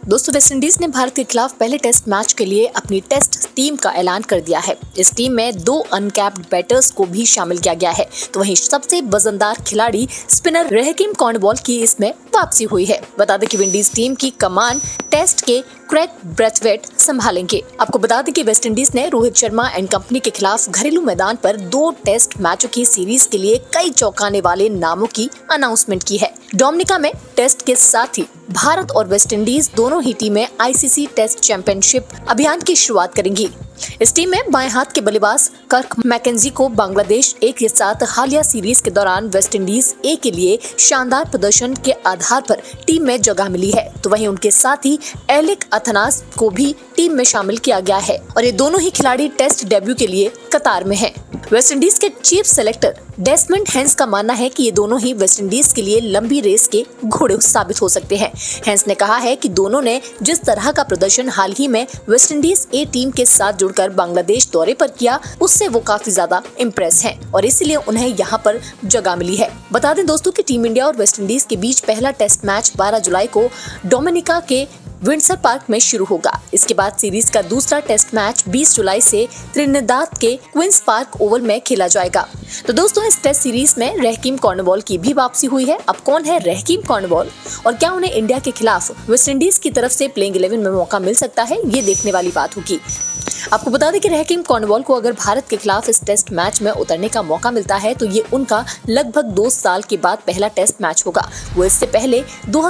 दोस्तों, वेस्टइंडीज ने भारत के खिलाफ पहले टेस्ट मैच के लिए अपनी टेस्ट टीम का ऐलान कर दिया है। इस टीम में 2 अनकैप्ड बैटर्स को भी शामिल किया गया है। तो वहीं सबसे वजनदार खिलाड़ी स्पिनर रहकीम कॉर्नवॉल की इसमें वापसी हुई है। बता दें कि विंडीज टीम की कमान टेस्ट के क्रेग ब्रेथवेट संभालेंगे। आपको बता दें कि वेस्टइंडीज ने रोहित शर्मा एंड कंपनी के खिलाफ घरेलू मैदान पर 2 टेस्ट मैचों की सीरीज के लिए कई चौंकाने वाले नामों की अनाउंसमेंट की है। डोमिनिका में टेस्ट के साथ ही भारत और वेस्टइंडीज दोनों ही टीमें आईसीसी टेस्ट चैंपियनशिप अभियान की शुरुआत करेंगी। इस टीम में बाएं हाथ के बल्लेबाज कर्क मैकेंजी को बांग्लादेश ए के साथ हालिया सीरीज के दौरान वेस्टइंडीज ए के लिए शानदार प्रदर्शन के आधार पर टीम में जगह मिली है। तो वहीं उनके साथ ही एलिक अथनास को भी टीम में शामिल किया गया है और ये दोनों ही खिलाड़ी टेस्ट डेब्यू के लिए कतार में हैं। वेस्टइंडीज के चीफ सेलेक्टर डेसमंड हेंस का मानना है कि ये दोनों ही वेस्टइंडीज के लिए लंबी रेस के घोड़े साबित हो सकते हैं। हेंस ने कहा है कि दोनों ने जिस तरह का प्रदर्शन हाल ही में वेस्टइंडीज ए टीम के साथ जुड़कर बांग्लादेश दौरे पर किया, उससे वो काफी ज्यादा इम्प्रेस हैं और इसीलिए उन्हें यहाँ पर जगह मिली है। बता दें दोस्तों कि टीम इंडिया और वेस्टइंडीज के बीच पहला टेस्ट मैच 12 जुलाई को डोमिनिका के विंडसर पार्क में शुरू होगा। इसके बाद सीरीज का दूसरा टेस्ट मैच 20 जुलाई से त्रिनिदाद के क्वींस पार्क ओवल में खेला जाएगा। तो दोस्तों, इस टेस्ट सीरीज में रहकीम कॉर्नवॉल की भी वापसी हुई है। अब कौन है रहकीम कॉर्नवॉल और क्या उन्हें इंडिया के खिलाफ वेस्टइंडीज की तरफ से प्लेइंग 11 में मौका मिल सकता है, ये देखने वाली बात होगी। आपको बता दें कि रहकीम कॉर्नवॉल को अगर भारत के खिलाफ इस टेस्ट मैच में उतरने का मौका मिलता है तो ये उनका लगभग 2 साल के बाद पहला टेस्ट मैच होगा। वो इससे पहले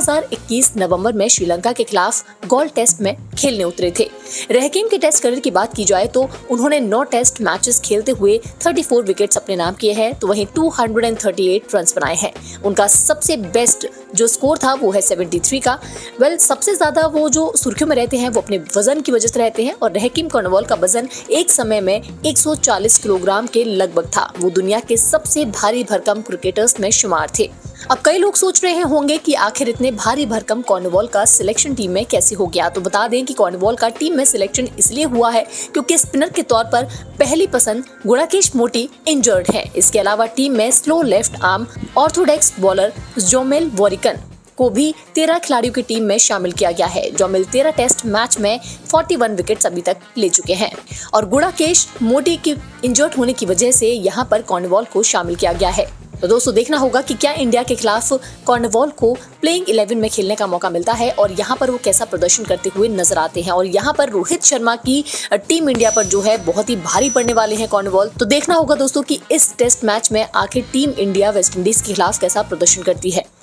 2021 नवंबर में श्रीलंका के खिलाफ गोल्ड टेस्ट में खेलने उतरे थे। रहकीम के टेस्ट करियर की बात की जाए तो उन्होंने 9 टेस्ट मैचेस खेलते हुए 34 विकेट्स अपने नाम किए हैं, तो वहीं 238 रन बनाए हैं। उनका सबसे बेस्ट जो स्कोर था वो है 73 का। सबसे ज्यादा वो जो सुर्खियों में रहते हैं वो अपने वजन की वजह से रहते हैं और रहकीम कॉर्नवॉल का वजन एक समय में 140 किलोग्राम के लगभग था। वो दुनिया के सबसे भारी भरकम क्रिकेटर्स में शुमार थे। अब कई लोग सोच रहे होंगे कि आखिर इतने भारी भरकम कॉर्नवॉल का सिलेक्शन टीम में कैसे हो गया। तो बता दें कि कॉर्नवॉल का टीम में सिलेक्शन इसलिए हुआ है क्योंकि स्पिनर के तौर पर पहली पसंद गुणाकेश मोती इंजर्ड है। इसके अलावा टीम में slow left arm orthodox bowler Jomel Warrican को भी 13 खिलाड़ियों की टीम में शामिल किया गया है। जोमेल 13 टेस्ट मैच में 41 विकेट्स अभी तक ले चुके हैं और गुणाकेश मोती की इंजर्ड होने की वजह से यहाँ पर कॉर्नवॉल को शामिल किया गया है। तो दोस्तों, देखना होगा कि क्या इंडिया के खिलाफ कॉर्नवॉल को प्लेइंग 11 में खेलने का मौका मिलता है और यहाँ पर वो कैसा प्रदर्शन करते हुए नजर आते हैं। और यहाँ पर रोहित शर्मा की टीम इंडिया पर जो है बहुत ही भारी पड़ने वाले हैं कॉर्नवॉल। तो देखना होगा दोस्तों कि इस टेस्ट मैच में आखिर टीम इंडिया वेस्टइंडीज के खिलाफ कैसा प्रदर्शन करती है।